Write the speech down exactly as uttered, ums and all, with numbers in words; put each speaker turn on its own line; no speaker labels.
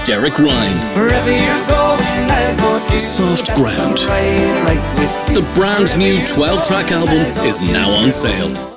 Derek Ryan.
Wherever you're going, I go to.
Soft Ground.
Right, like with
The brand new twelve track album is now on sale.